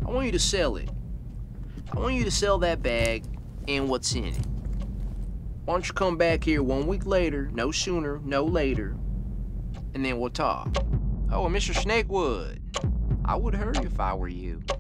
I want you to sell it. I want you to sell that bag and what's in it. Why don't you come back here 1 week later, no sooner, no later, and then we'll talk. Oh, Mr. Snakewood, I would hurry if I were you.